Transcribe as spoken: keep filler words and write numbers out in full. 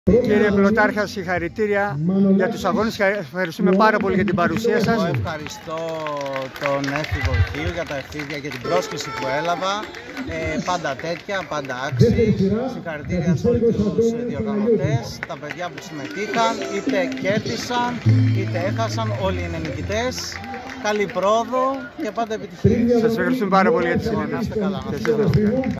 Κύριε Πλωτάρχα, συγχαρητήρια για τους αγώνες. Ευχαριστούμε πάρα πολύ για την παρουσία σας. Εγώ ευχαριστώ τον έφηβο Χίου για τα ευθύδια και την πρόσκληση που έλαβα. Ε, πάντα τέτοια, πάντα άξιοι. Συγχαρητήρια σε όλους τους διοργανωτές, τα παιδιά που συμμετείχαν, είτε κέρδισαν είτε έχασαν, όλοι είναι νικητές. Καλή πρόοδο και πάντα επιτυχία. Σας ευχαριστούμε πάρα πολύ για τη συνέντευξη.